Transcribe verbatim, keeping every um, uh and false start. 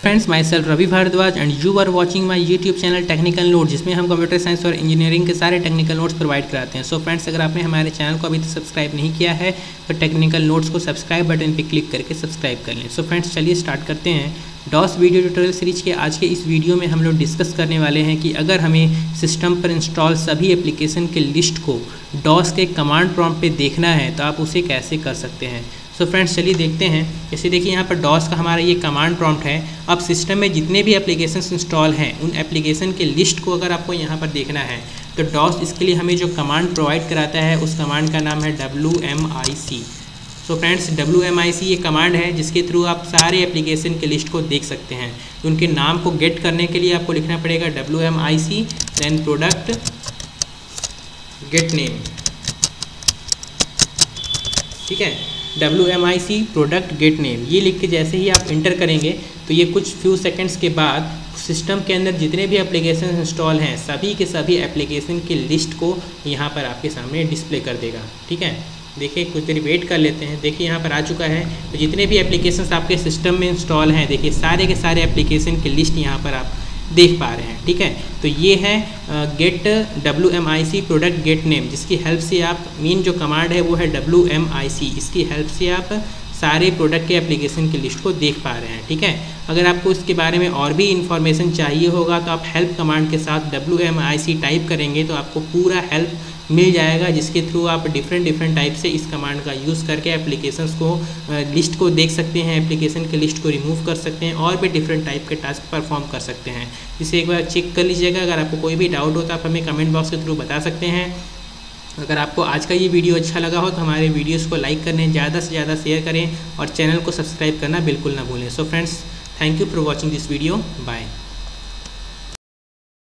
Friends, myself Ravi Bhardwaj and you are watching my YouTube channel technical notes, जिसमें हम computer science और engineering के सारे टेक्निकल नोट्स प्रोवाइड कराते हैं। सो so फ्रेंड्स, अगर आपने हमारे चैनल को अभी तक सब्सक्राइब नहीं किया है तो टेक्निकल नोट्स को सब्सक्राइब बटन पर क्लिक करके सब्सक्राइब कर लें। सो so फ्रेंड्स, चलिए स्टार्ट करते हैं। डॉस वीडियो ट्यूटोरियल सीरीज के आज के इस वीडियो में हम लोग डिस्कस करने वाले हैं कि अगर हमें सिस्टम पर इंस्टॉल सभी एप्लीकेशन के लिस्ट को डॉस के कमांड प्रॉम्प्ट पे देखना है तो आप उसे कैसे कर सकते हैं। सो so फ्रेंड्स, चलिए देखते हैं। जैसे देखिए यहाँ पर डॉस का हमारा ये कमांड प्रॉम्प्ट है। अब सिस्टम में जितने भी एप्लीकेशंस इंस्टॉल हैं उन एप्लीकेशन के लिस्ट को अगर आपको यहाँ पर देखना है तो डॉस इसके लिए हमें जो कमांड प्रोवाइड कराता है उस कमांड का नाम है W M I C. So friends, W M I C ये कमांड है जिसके थ्रू आप सारे एप्लीकेशन के लिस्ट को देख सकते हैं। तो उनके नाम को गेट करने के लिए आपको लिखना पड़ेगा W M I C then product get name. ठीक है, W M I C product get name ये लिख के जैसे ही आप इंटर करेंगे तो ये कुछ फ्यू सेकंड्स के बाद सिस्टम के अंदर जितने भी एप्लीकेशन इंस्टॉल हैं सभी के सभी एप्लीकेशन की लिस्ट को यहाँ पर आपके सामने डिस्प्ले कर देगा। ठीक है, देखिए कुछ देर वेट कर लेते हैं। देखिए यहाँ पर आ चुका है। तो जितने भी एप्लीकेशंस आपके सिस्टम में इंस्टॉल हैं, देखिए सारे के सारे एप्लीकेशन की लिस्ट यहाँ पर आप देख पा रहे हैं। ठीक है, तो ये है get W M I C product get name, जिसकी हेल्प से आप मेन जो कमांड है वो है डब्ल्यू एम आई सी। इसकी हेल्प से आप सारे प्रोडक्ट के एप्लीकेशन की लिस्ट को देख पा रहे हैं। ठीक है, अगर आपको इसके बारे में और भी इन्फॉर्मेशन चाहिए होगा तो आप हेल्प कमांड के साथ W M I C type करेंगे तो आपको पूरा हेल्प मिल जाएगा, जिसके थ्रू आप डिफरेंट डिफरेंट टाइप से इस कमांड का यूज़ करके एप्लीकेशंस को लिस्ट को देख सकते हैं, एप्लीकेशन के लिस्ट को रिमूव कर सकते हैं और भी डिफरेंट टाइप के टास्क परफॉर्म कर सकते हैं। इसे एक बार चेक कर लीजिएगा। अगर आपको कोई भी डाउट हो तो आप हमें कमेंट बॉक्स के थ्रू बता सकते हैं। अगर आपको आज का ये वीडियो अच्छा लगा हो तो हमारे वीडियोज़ को लाइक करें, ज़्यादा से ज़्यादा शेयर करें और चैनल को सब्सक्राइब करना बिल्कुल ना भूलें। So friends, thank you for watching this video. Bye.